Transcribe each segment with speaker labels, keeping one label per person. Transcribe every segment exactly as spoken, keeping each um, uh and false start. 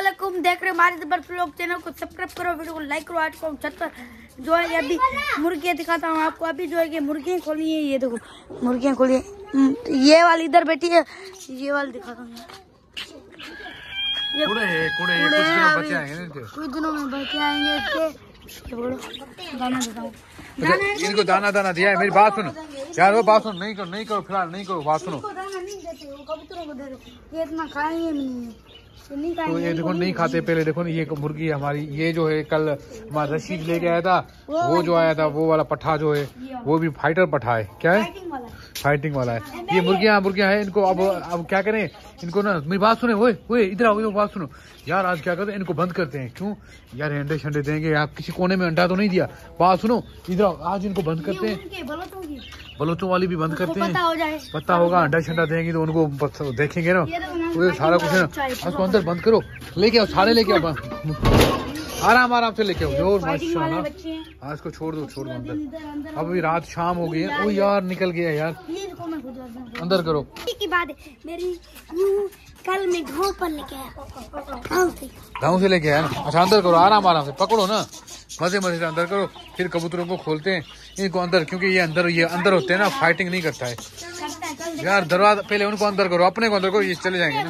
Speaker 1: वालेकुम, देख रहे हमारे जबरदस्त लोग चैनल को सब्सक्राइब करो, वीडियो को लाइक करो। आज को छत पर जो है अभी मुर्गियाँ दिखाता हूँ आपको। अभी जो है कि मुर्गियाँ खोली है, ये देखो मुर्गियाँ खोली है। ये वाली इधर बैठी है, ये वाली दिखाता हूँ। ये कुड़े कुड़े कुछ दिनों में बच्चे आएंगे, कुछ दिनों में बच्चे आएंगे इसके। दाना देता हूँ,
Speaker 2: इनको दाना दाना दिया है। मेरी बात सुनो यार, वो बात सुनो, नहीं करो नहीं करो फिलहाल नहीं करो, बात सुनो।
Speaker 1: कबूतरों को दे दो, ये इतना खाएंगे नहीं, नहीं
Speaker 2: तो ये देखो नहीं खाते। पहले देखो ना, ये मुर्गी हमारी, ये जो है कल हमारा रशीद लेके आया था, वो जो आया था वो वाला पट्ठा जो है वो भी फाइटर पट्ठा है। क्या है? फाइटिंग वाला है। ये मुर्गियाँ मुर्गियाँ है, इनको अब अब क्या करें इनको ना। मेरी बात सुने, वो वो इधर आओ, बात सुनो यार। आज क्या करते हैं, इनको बंद करते हैं। क्यों यार, अंडे शंडे देंगे। आप किसी कोने में अंडा तो नहीं दिया। बात सुनो, इधर आओ, आज इनको बंद करते हैं। बलोचों वाली भी बंद करते हैं, पता होगा अंडा शंडा देंगे तो उनको देखेंगे ना, तो सारा कुछ है ना। उसको अंदर बंद करो, लेके आओ सारे, लेके आओ आराम आराम से लेके आओ। जोर माशाल्लाह। आज को छोड़ दो छोड़ दो अंदर। अब भी रात शाम हो गई है। ओ यार निकल गया यार, अंदर करो।
Speaker 1: की बात है मेरी, यूं कल मैं गाँव पर लेके आया,
Speaker 2: गाँव से लेके आया ना। अच्छा अंदर करो, आराम आराम से पकड़ो ना, मजे मजे से अंदर करो। फिर कबूतरों को खोलते हैं इनको अंदर, क्योंकि ये अंदर ये अंदर होते हैं ना, फाइटिंग नहीं करता है यार। दरवाजा पहले उनको अंदर करो, अपने को अंदर करो, ये चले जाएंगे ना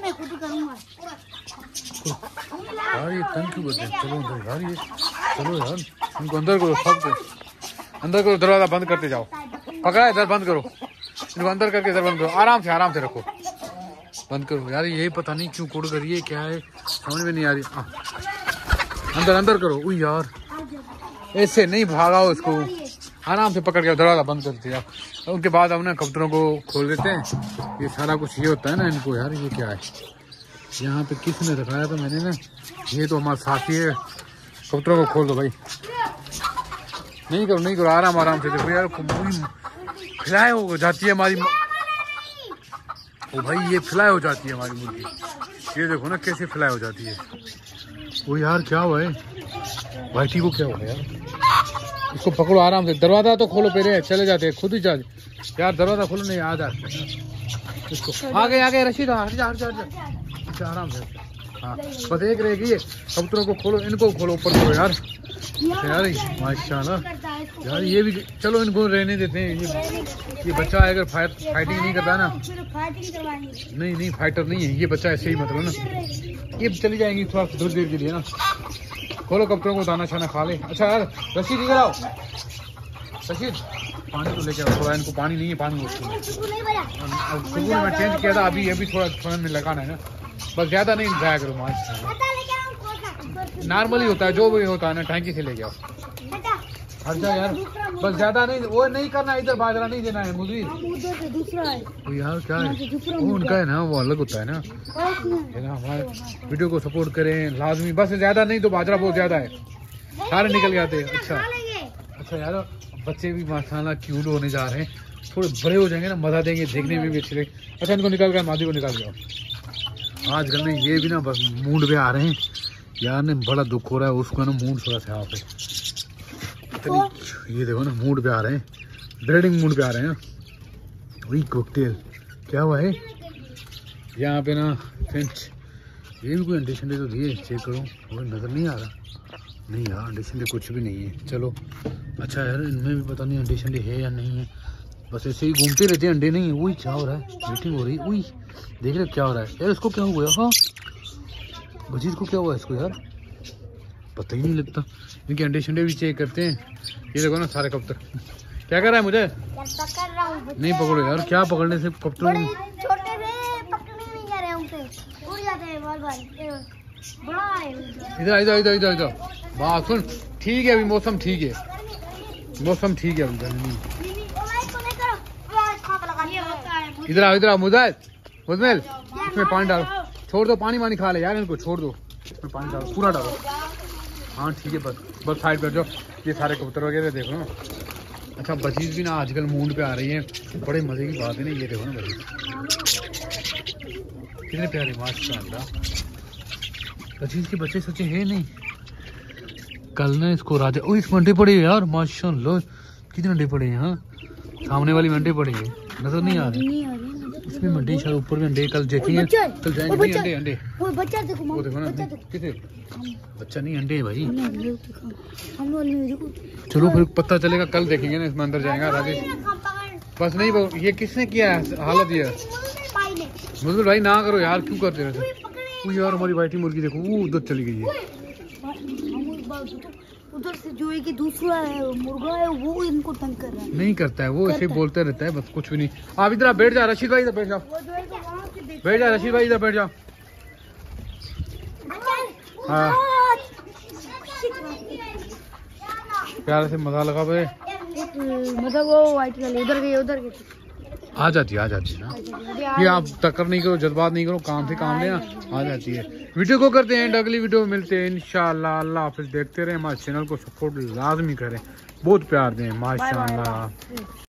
Speaker 2: यार। ये तंग क्यों करते हैं? चलो अंदर यार, ये चलो यार, इनको अंदर करो, सबको अंदर करो। दरवाजा बंद करते जाओ, पकड़ा है इधर, बंद करो इनको अंदर करके, इधर बंद करो, आराम से आराम से रखो, बंद करो यार। यही पता नहीं क्यों कोड़ करिए, क्या है समझ में नहीं आ रही। अंदर अंदर करो। उई यार, ऐसे नहीं भगाओ इसको, आराम से पकड़ के दरवाजा बंद कर दिया। उनके बाद अब ना कबूतरों को खोल देते हैं। ये सारा कुछ ये होता है ना इनको यार। ये क्या है यहाँ पे, किसने रखाया था मैंने ना, ये तो हमारा साथी है। कबूतरों को खोल दो भाई, नहीं करो नहीं करो, आराम आराम से देखो यार। फ्लाई हो जाती है हमारी, ओ भाई ये फ्लाई हो जाती है हमारी मुर्गी। ये देखो ना कैसे फ्लाई हो जाती है। वो यार क्या हुआ है भाईटी को, क्या हुआ यार? इसको पकड़ो आराम से, दरवाजा तो खोलो पहले, चले जाते हैं खुद ही जा यार। दरवाजा खोलो, नहीं आ जाते इसको। आगे आगे रशीद, हट जा हट जा हट जा। अच्छा आराम से, हाँ बस एक रहेगी। कबूतरों को खोलो, इनको खोलो ऊपर करो यार। यार माशाल्लाह यार, ये भी चलो इनको रहने देते हैं। ये ये बच्चा अगर फाइट फाइटिंग नहीं करता ना, नहीं नहीं फाइटर नहीं है ये बच्चा, ऐसे ही मतलब ना। ये चली जाएंगी थोड़ा थोड़ी देर के लिए ना। खोलो कबूतरों को, दाना शाना खा ले। अच्छा यार रशीद इधर आओ, रशीद पानी तो लेके आओ थोड़ा। इनको पानी नहीं है, पानी सुबह में चेंज किया था, अभी अभी थोड़ा थोड़ा में लगाना है ना, बस ज्यादा नहीं जाया करो। माशाल्लाह नॉर्मली होता है, जो भी होता है ना, टैंकी से लेके आओ। अच्छा यार बस ज्यादा नहीं, वो नहीं करना, इधर बाजरा नहीं देना है मुझे। तो यार क्या है, वो उनका है ना, वो अलग होता है ना, है ना। हमारे वीडियो को सपोर्ट करें लाजमी, बस ज्यादा नहीं तो बाजरा बहुत ज्यादा है, सारे निकल जाते हैं। अच्छा अच्छा यार, बच्चे भी माशाल्लाह क्यूट होने जा रहे हैं, थोड़े बड़े हो जाएंगे ना, मजा देंगे, देखने में भी अच्छे लगेंगे। अच्छा इनको निकाल कर मादी को निकाल जाओ। आजकल में ये भी ना बस मूड पे आ रहे हैं यार, ने बड़ा दुख हो रहा है उसको ना, मूड थोड़ा सा यहाँ पे। ये देखो ना मूड पे आ रहे हैं, ब्रीडिंग मूड पे आ रहे हैं। वही कॉकटेल क्या हुआ है यहाँ पे ना फ्रेंड्स। ये भी कोई अंडे शंडे तो दिए, चेक करो, वो नजर नहीं आ रहा। नहीं यार अंडे शंडे कुछ भी नहीं है। चलो अच्छा यार, इनमें भी पता नहीं अंडे शंडे है या नहीं है, बस ऐसे ही घूमते रहते हैं, अंडे नहीं है। वही क्या हो रहा है, मीटिंग हो रही है। वही देख रहे क्या हो रहा है यार, इसको क्या हुआ? हाँ बजीर को क्या हुआ इसको यार, पता ही नहीं लगता। इनके अंडे शंडे भी चेक करते हैं। ये देखो ना सारे कबूतर, क्या कर रहा है मुझे?
Speaker 1: पकड़ रहा हूँ।
Speaker 2: नहीं पकड़ो यार, क्या पकड़ने से कबूतर
Speaker 1: छोटे से पकड़ने नहीं जा रहे, उनसे उड़ जाते हैं बार बार। बड़ा है
Speaker 2: इधर इधर इधर इधर इधर। बात सुन, ठीक है अभी मौसम ठीक है, मौसम ठीक है अभी। इधर आओ इधर आओ मुजाहिद, मुजमिल इसमें पानी डालो, छोड़ दो पानी वानी खा ले यार, इनको छोड़ दो, इसमें पानी डालो पूरा डालो। हाँ ठीक है, बस बस साइड पर जाओ। ये सारे कबूतर वगैरह देखो ना। अच्छा बचीज भी ना आजकल मूड पे आ रही है, बड़े मजे की बात है ना। ये देखो ना बचीज कितने प्यारे माशाल्लाह। बचीज के बच्चे सच्चे है नहीं। कल ना इसको राजा, ओ इस मंडे पड़े यार माशाल्लाह, कितने अंडे पड़े हैं। हाँ सामने वाली मंडे पड़ी है, नजर नहीं आ रही। उसमें मंडी शायद ऊपर में अंडे कल देखेंगे, कल जाएंगे। नहीं अंडे अंडे
Speaker 1: वो बच्चा देखो
Speaker 2: वो देखो ना, किसे बच्चा नहीं अंडे है भाई।
Speaker 1: हम लोग देखो
Speaker 2: चलो फिर पता चलेगा, कल देखेंगे ना इसमें अंदर जाएगा राजेश। बस नहीं वो ये किसने किया है हालत ये? मुझे भाई ना करो यार, क्यों करते रहते? वो यार हमारी बैठी मुर्गी देखो वो उधर चली गई है।
Speaker 1: उधर से जो है कि दूसरा है मुर्गा है वो इनको तंग कर रहा है।
Speaker 2: नहीं करता है वो, ऐसे बोलते रहता है बस, कुछ भी नहीं। आप इधर बैठ जा रशीद भाई, इधर बैठ जाओ, बैठ जा रशीद भाई, इधर बैठ जाओ। हाँ प्यार से मजा लगा भाई।
Speaker 1: मतलब वो व्हाइट कलर उधर गई उधर गई
Speaker 2: आ जाती है, आ जाती है ना। ये आप टक्कर नहीं करो, जज्बात नहीं करो, काम से काम लेना, आ जाती है। वीडियो को करते हैं, अगली वीडियो में मिलते हैं इंशाल्लाह। अल्लाह हाफिज़। देखते रहें हमारे चैनल को, सपोर्ट लाजमी करें, बहुत प्यार दें माशाल्लाह।